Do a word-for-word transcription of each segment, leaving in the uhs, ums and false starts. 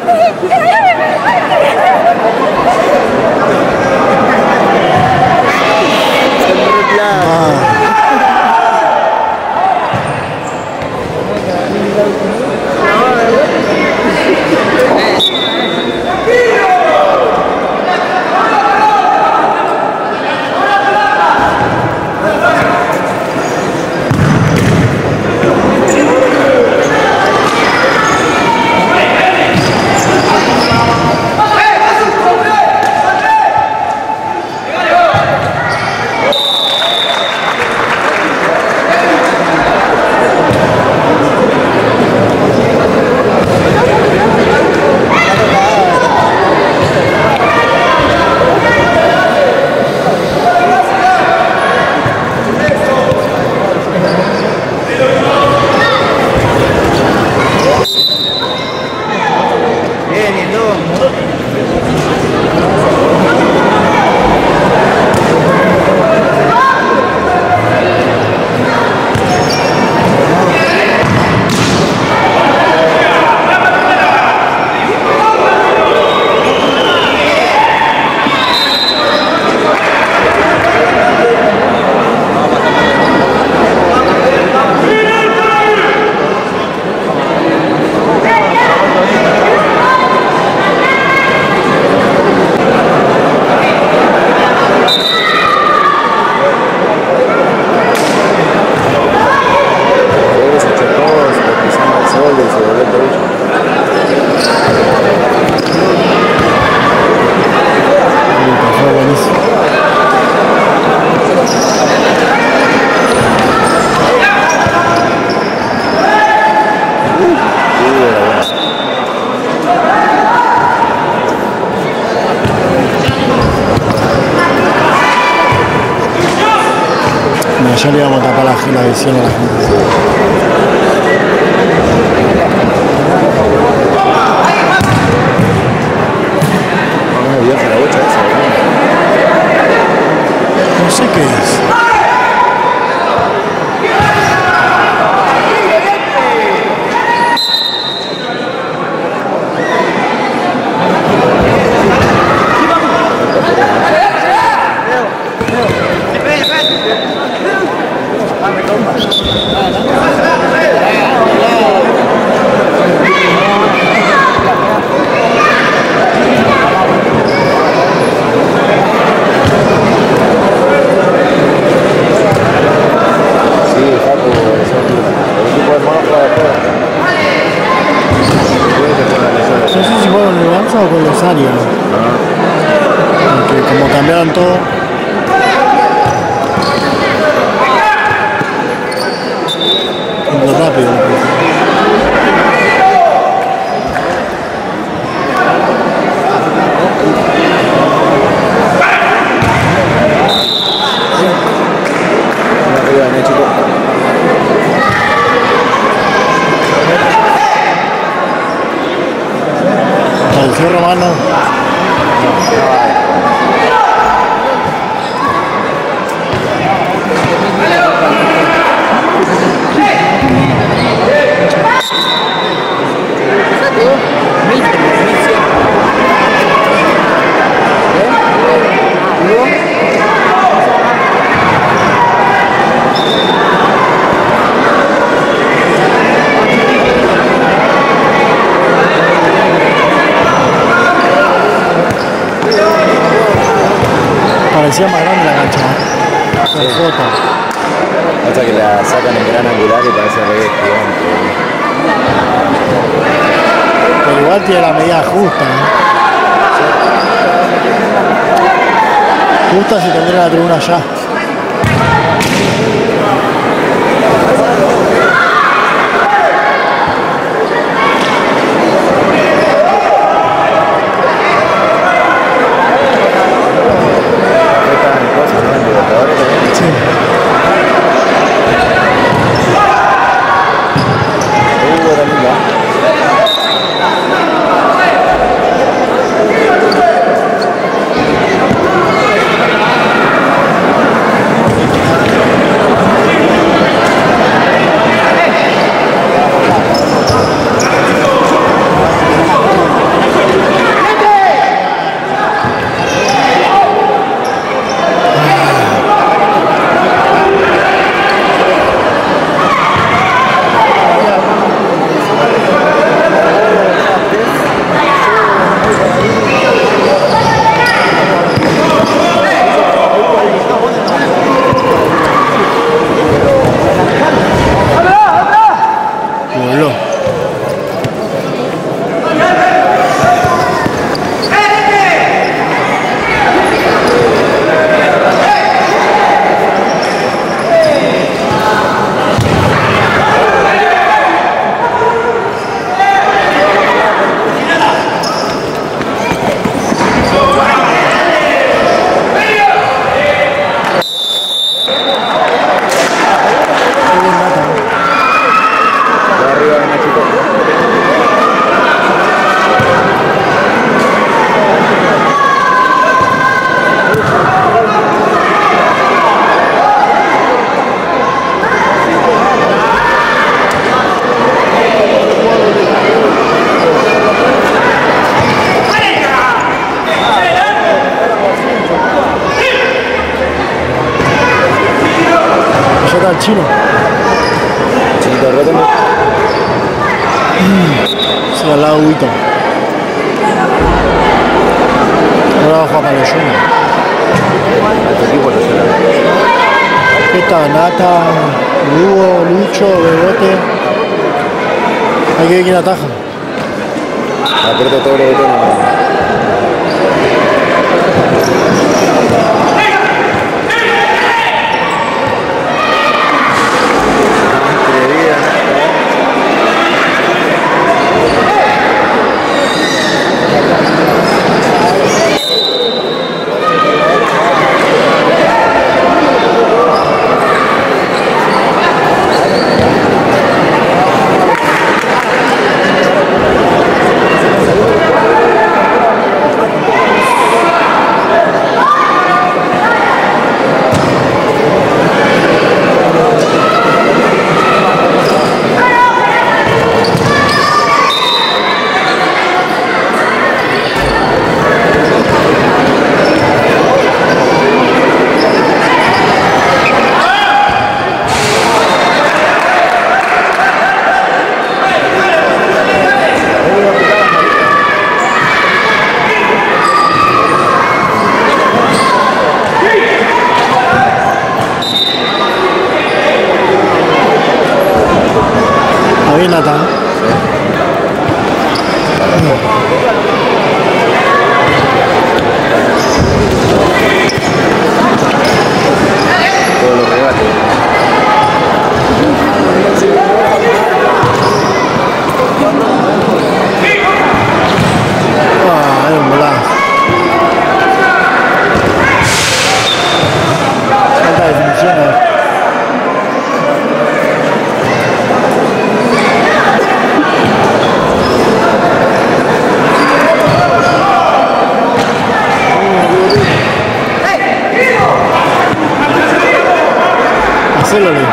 Ya le íbamos a tapar la, la visión a la gente. No sé qué es. Con los Arias, porque como cambiaron todo, muy rápido. El Romano. Parecía más grande la cancha, ¿eh? Sí. Foto. Hasta que la sacan en gran angular y parece re gigante. Pero igual tiene la medida justa, ¿eh? Justa si tendría la tribuna allá. chino. Chinito roto, ¿no? Se va al lado Huito. Ahora va a jugar para los Juniors. A tu equipo lo suena. Esta, Nata, Lugo, Lucho, Bebote. Hay que ver quién ataja. Aprieto todos los botones. Ahí Nata. Todos los regates. Ah, es un golazo. Falta definición, eh. Hacelo, Leo.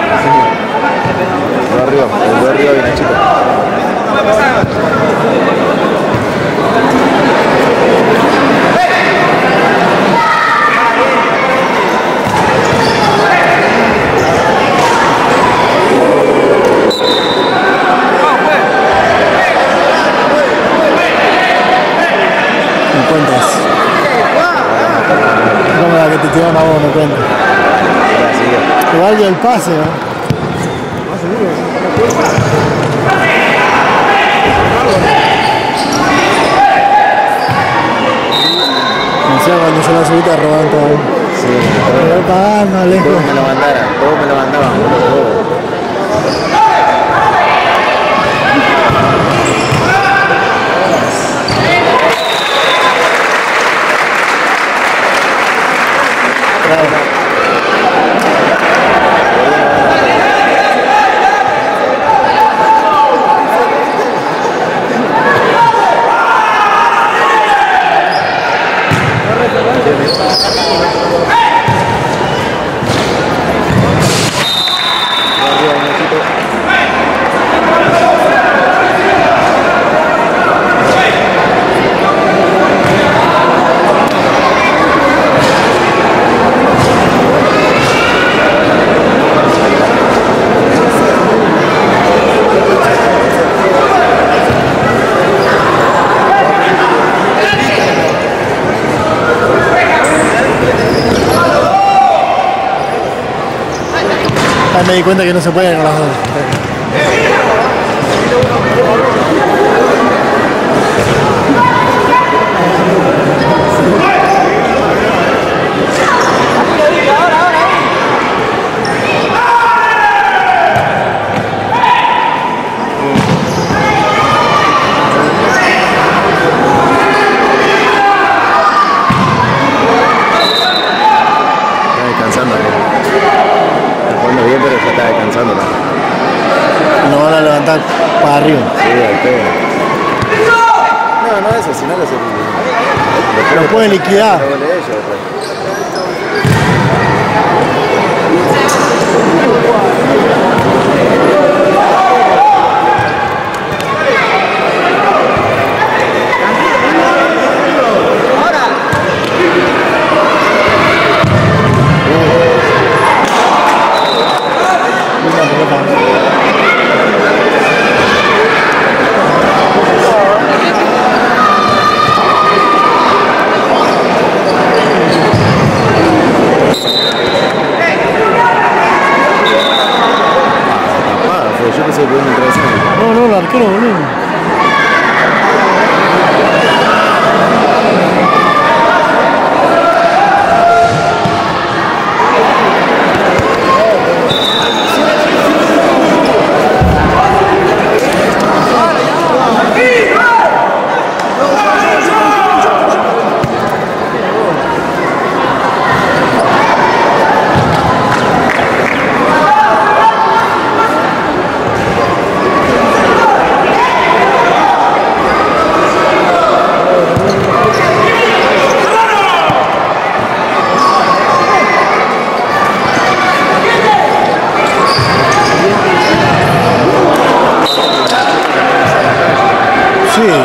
El barrio, el barrio y Nachito. Me cuentas. Como la que te tiraron a vos, me cuentas. Que valga el pase, ¿no? Me decía cuando yo la subí te robaban todo. Sí, Pero pagando, lejos. todos me lo mandaran, todos me lo mandaban, boludo, todos. Me di cuenta que no se puede con las dos. Está descansando, está jugando bien, pero ya está descansando. Lo van a levantar para arriba. Sí, al pedo. No, no eso, sino que se... Lo puede liquidar. Lo de ellos, pues.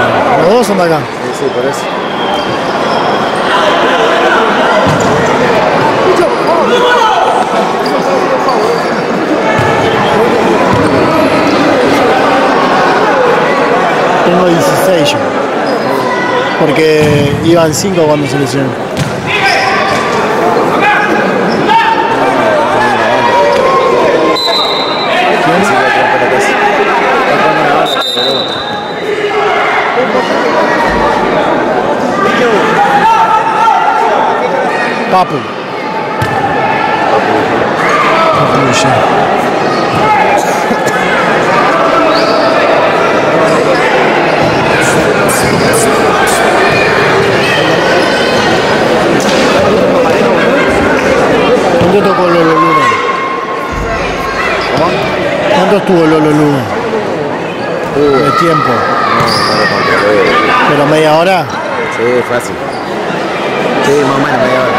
Los dos son de acá. Sí, sí, por eso. Tengo dieciséis yo. Porque iban cinco cuando se lesionó. Papu. Papu ya. ¿Cuánto tocó Lolo Luna? ¿Cómo? ¿Cuánto estuvo Lolo Luna? Uh, De tiempo. no, no lo controlé. ¿Pero media hora? Sí, fácil. Sí, más o menos media hora.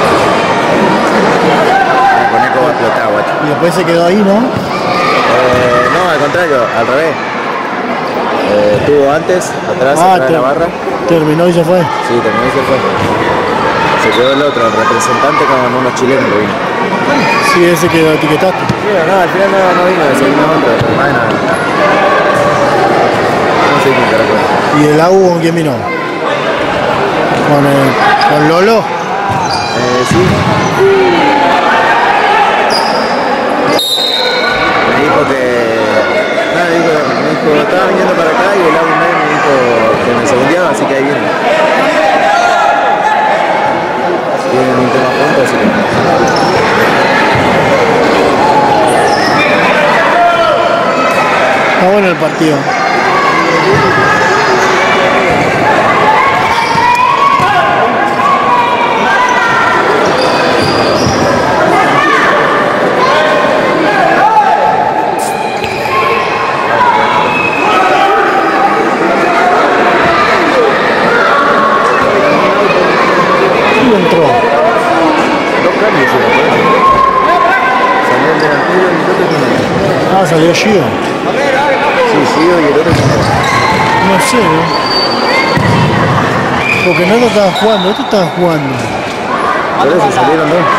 El conejo va a explotar, guacho. Y después se quedó ahí, ¿no? Eh, no, al contrario, al revés. Eh, estuvo antes, atrás, Ah, atrás de la ter- barra. terminó y se fue. Sí, terminó y se fue. Se quedó el otro, el representante con unos chilenos que vino. Sí, ese que lo etiquetaste. Sí, no, al final no, no vino, se vino otro, hermano. No sé quién carajo es. ¿Y el A U con quién vino? ¿Con, el, con Lolo? Eh, sí. Me dijo que... Nada, me dijo, me dijo, estaba viniendo para acá y el A U me dijo que me segundeaba, así que ahí viene. Tienen un tema juntos, así que... Está bueno el partido. ¿Quién entró? Dos cambios, ¿sí? Salió el delantero y el otro tiene. Ah, salió Gio. Sí, Gio y el otro tiene. No sé, ¿no? Porque no lo estaba jugando, esto estaba jugando. Por eso salieron dos.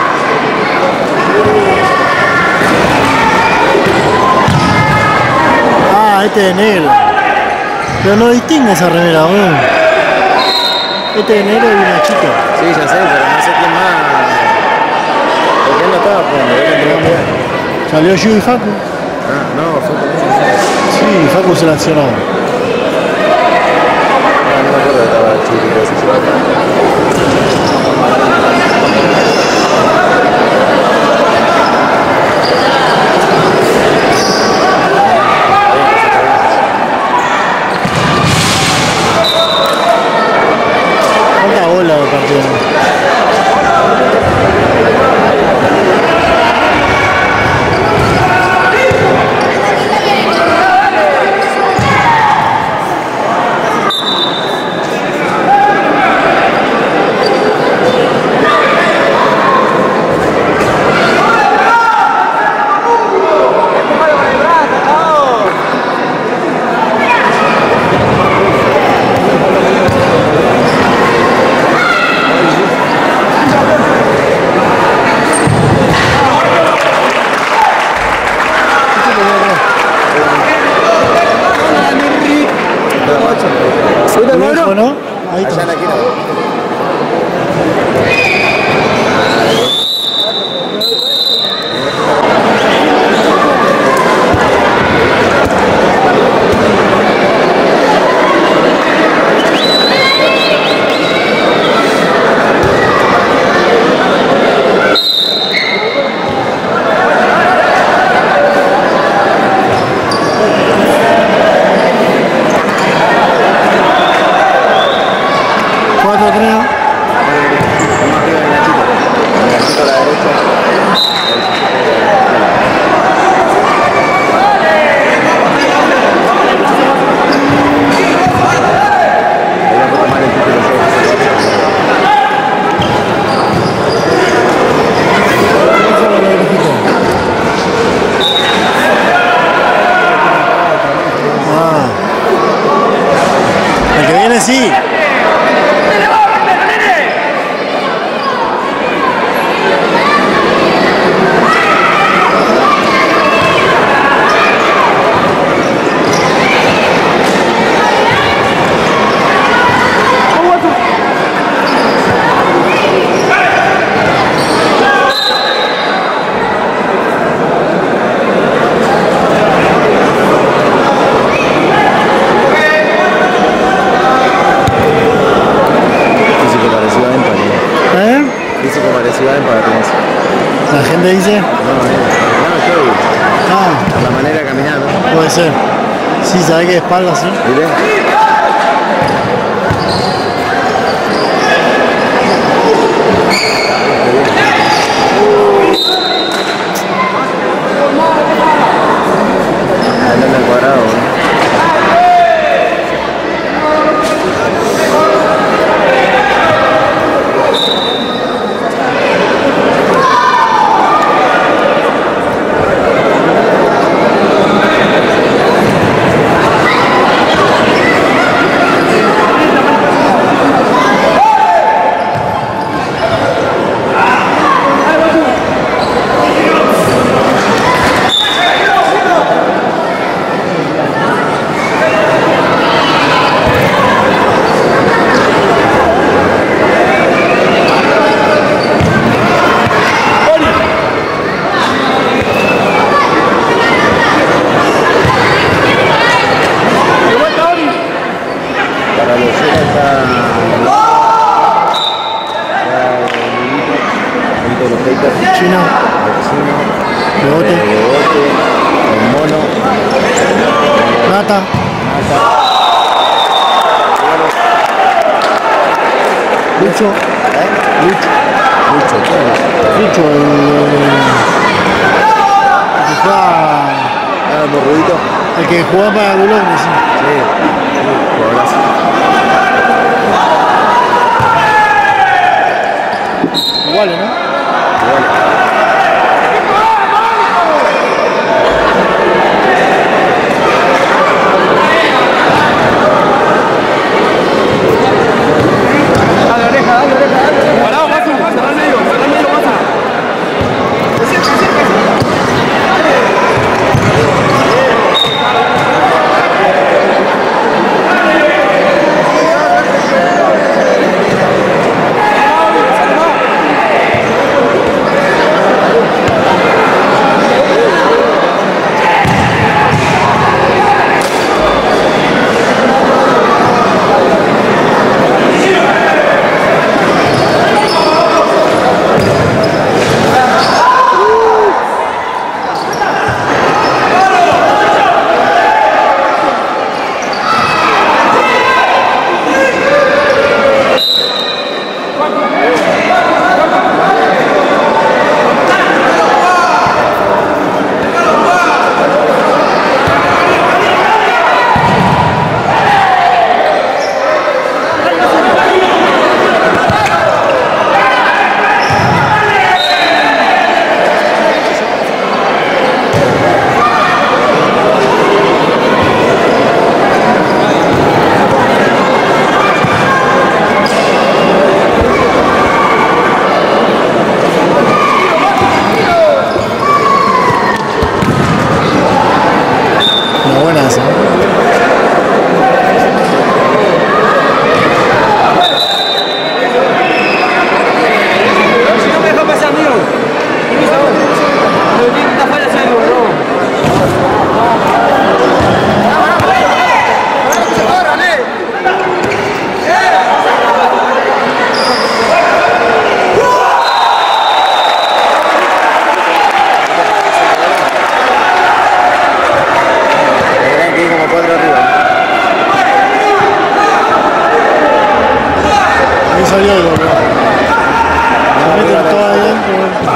Ah, este de negro. Pero no distingue esa remera, boludo. Este de negro y una chica. Sí, ya sé, pero no sé quién más. Porque él no estaba jugando, él entró a jugar. Salió Gio y Facu. Ah, no, fue con él. Sí, Facu se lancionó. No, no me acuerdo que estaba chiquito ese chico. ¿Cuánta bola de partido? ¿No? ¿No? Ahí Allá está. en la esquina. cuatro tres. que sí. La gente dice. No, no, estoy. Ah. Por la manera de caminar, ¿no? Puede ser. Sí, sabe que de espalda, sí. ¿Viste? Andando al cuadrado, ¿no? Chino, Bebote, el mono, Nata, Lucho, Lucho, Lucho, Lucho, el, el que juega, el morrudito. el que juega para Boulogne, sí. Sí, jugadorazo. Igual, ¿no? Igual. salió el gol. Se meten todo adentro.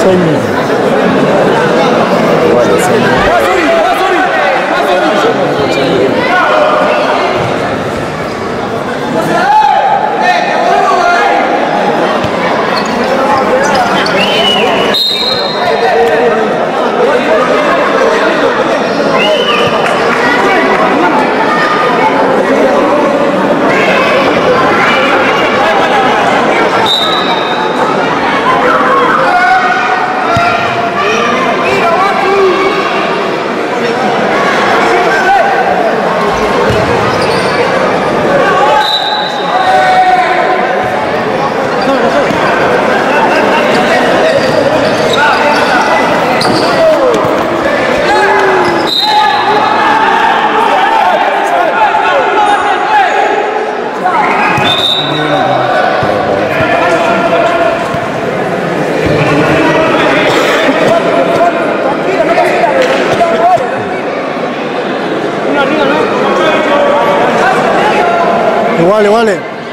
técnico. Igual, sí. Igual, igual.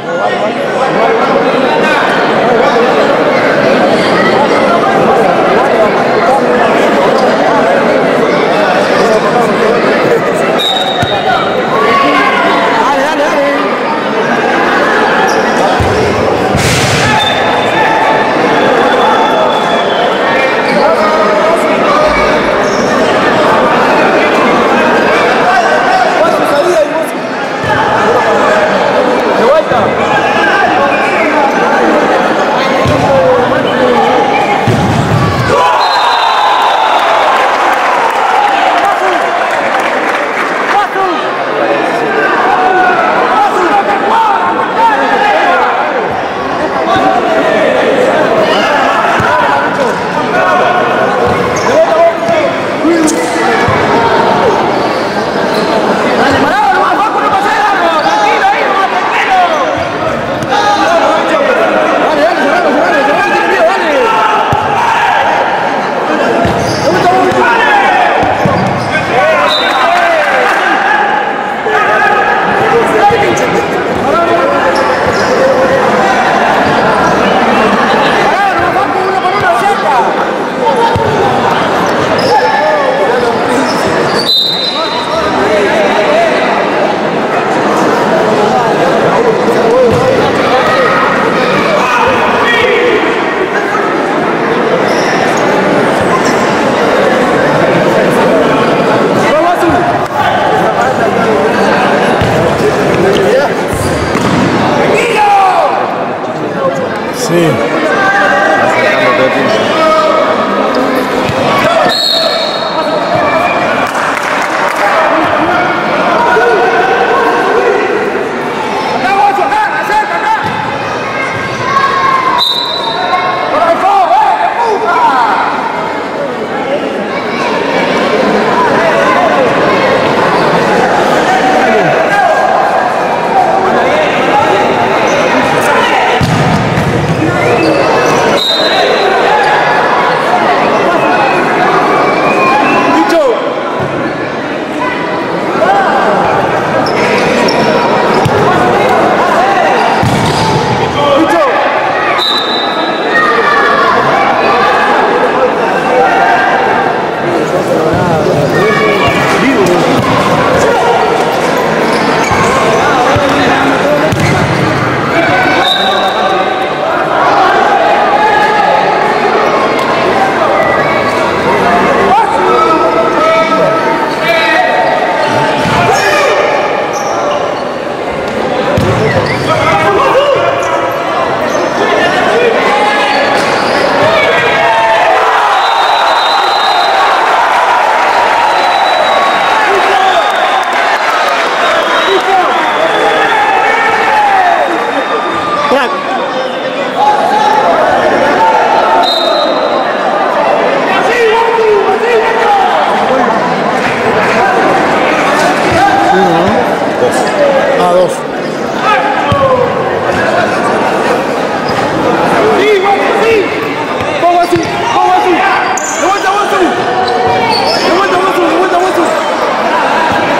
Sí.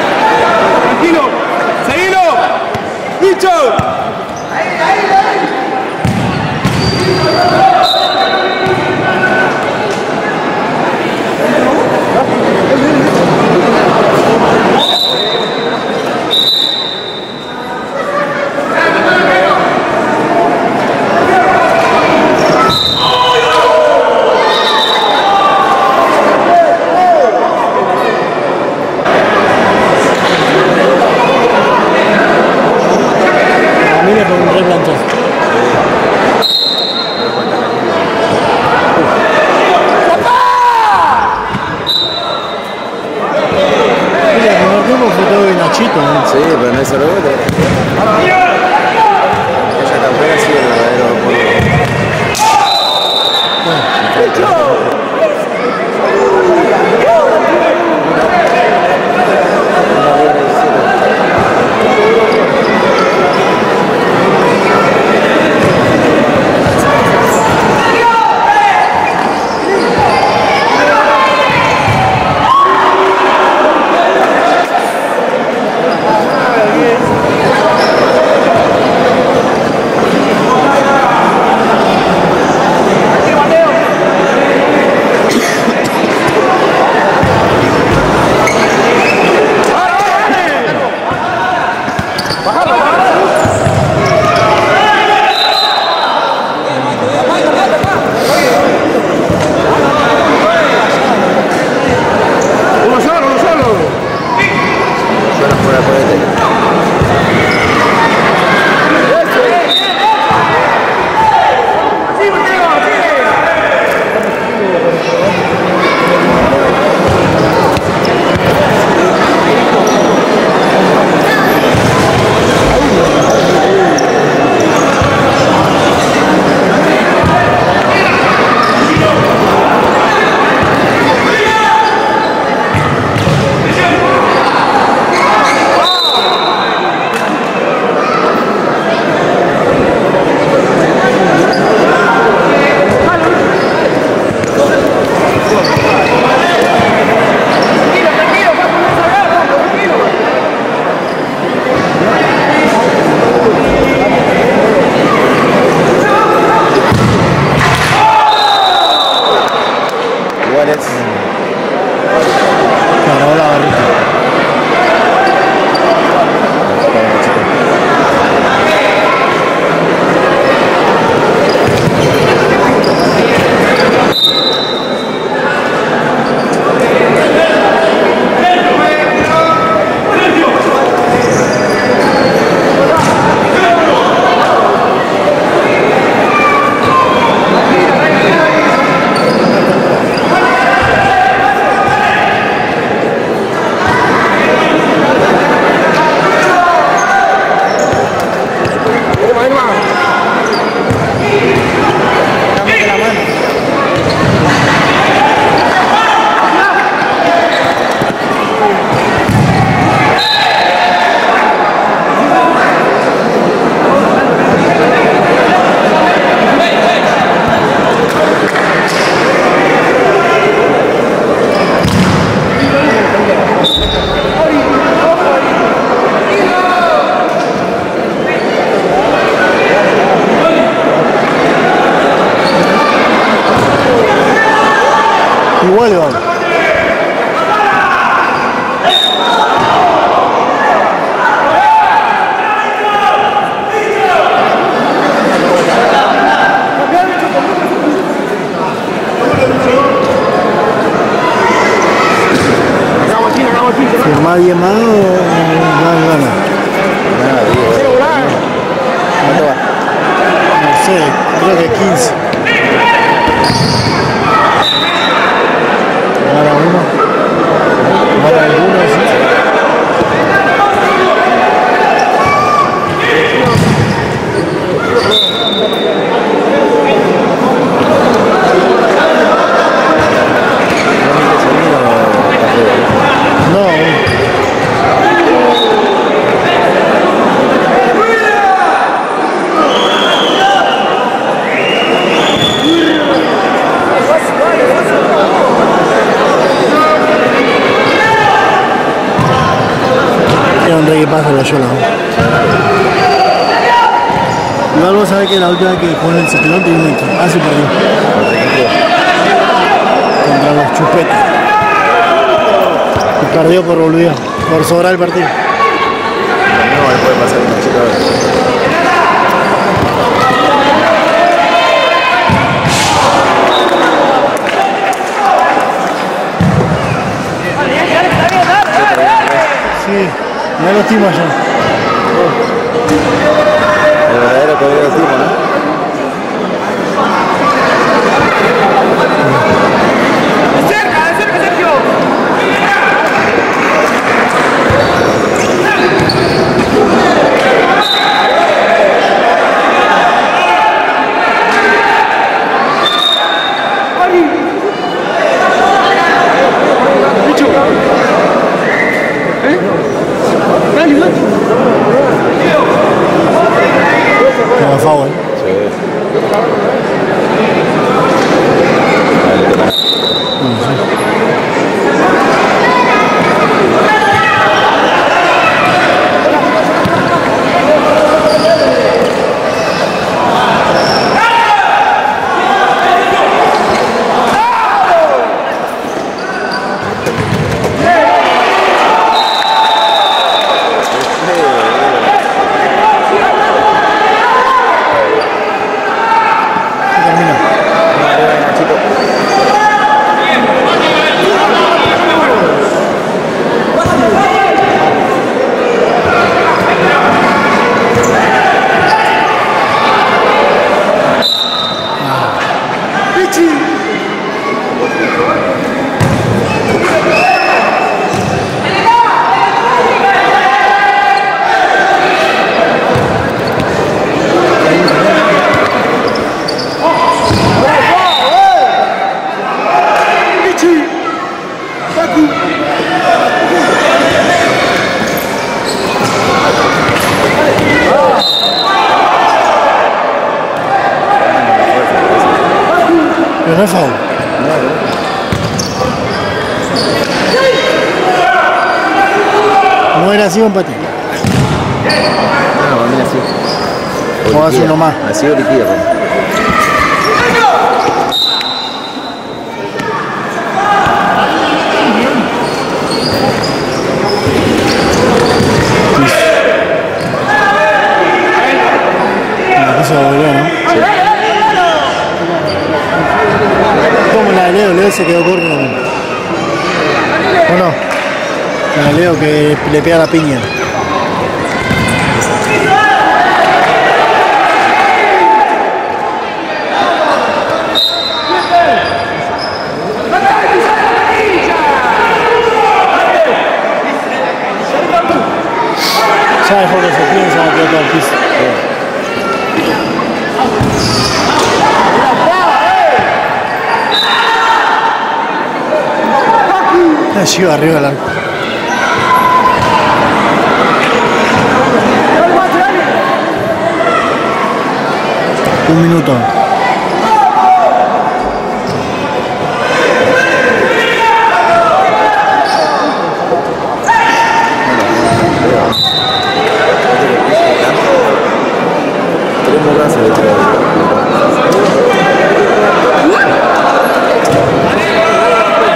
¡Bicho! ¡Ahí, ahí, ahí! vuelvan. ¿Firmar diez más o más gana? Nada, digo. ¿Cuánto va? No sé, creo que quince. Gana uno. Gana alguno, sí. No. Era un rey que pasa la yola. Igual vos sabés que la última vez que jugó en el Ciclón tenía un equipo. Ah, sí, perdió. Contra los chupetes. Y perdió por olvidar, por sobrar el partido. No, ahí puede pasar una chica ahora. Sí, no lo estimo allá. El verdadero poder del tipo, ¿no? ¡Cerca, cerca, Sergio! Como favor. Sí. Pero no es foul. No era así o empate. No, para mí así. O hace uno más. Así o liquida, pues. La cosa volvió, ¿no? Como la de Leo, Leo se quedó corto también. ¿O no? La de Leo que le pega la piña. Ya dejó que se piensa que todo el piso. Allí va arriba del arco. Un minuto. Tenemos brazos de tres.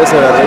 paso de la